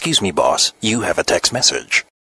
Excuse me, boss. You have a text message.